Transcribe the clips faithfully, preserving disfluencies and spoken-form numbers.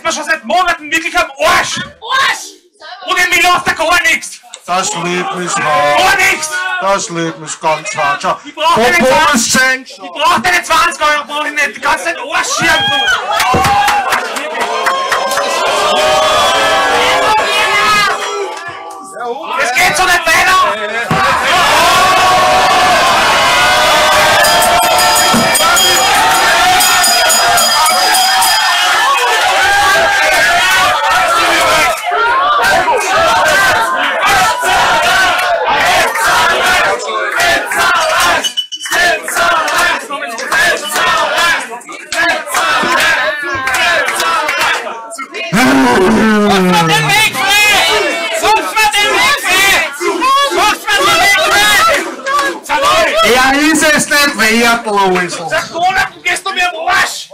mir schon seit Monaten wirklich am Arsch! Arsch! Und in mir läuft da gar nichts! Das lebt mich hart. Gar nichts! Das lebt mich ganz hart. Schau, ich brauch deine zwanzig, ich brauch deine zwanzig Euro, brauch ich nicht. Du kannst den Arsch schieben, du! Es geht so nicht weiter! Er ist es nicht wert, loisl. Seit Monaten gehst du mir am Arsch!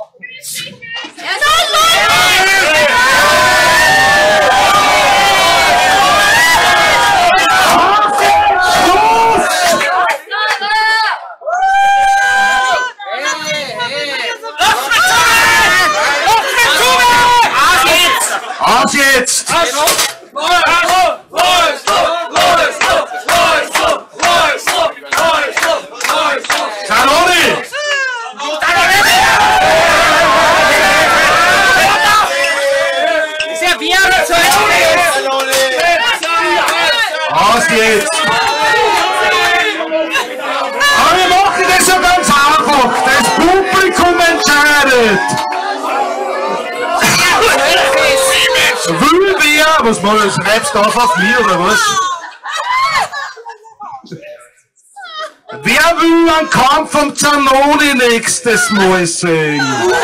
Aus jetzt! Zanoni! Aus jetzt! Aber wir machen das ja ganz einfach. Das Publikum entscheidet. Will wer? Was mal, schreibst du auf auf mich oder was? Wer will einen Kampf vom Zanoni nächstes Mal sehen?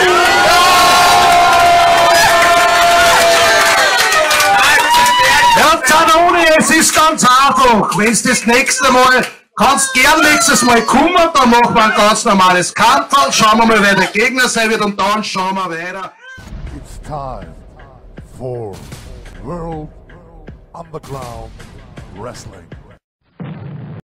Ja, Zanoni, es ist ganz einfach. Wenn du das nächste Mal, kannst gern nächstes Mal kommen, dann machen wir ein ganz normales Kampf. Schauen wir mal, wer der Gegner sein wird und dann schauen wir weiter. It's time for World Underground Wrestling.